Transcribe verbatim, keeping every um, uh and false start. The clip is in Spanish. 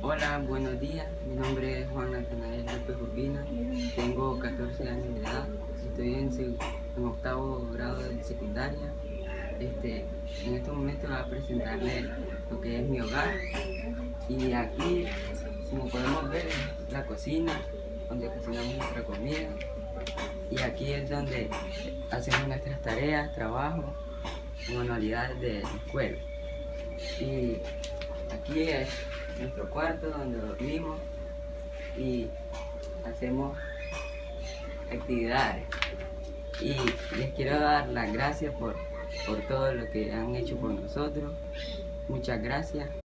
Hola, buenos días. Mi nombre es Juan Natanael López Urbina. Tengo catorce años de edad. Estoy en, seg- en octavo grado de secundaria. Este, en este momento voy a presentarles lo que es mi hogar. Y aquí, como podemos ver, es la cocina, donde cocinamos nuestra comida. Y aquí es donde hacemos nuestras tareas, trabajos, manualidades de la escuela. Y aquí es nuestro cuarto donde dormimos y hacemos actividades. Y les quiero dar las gracias por, por todo lo que han hecho por nosotros. Muchas gracias.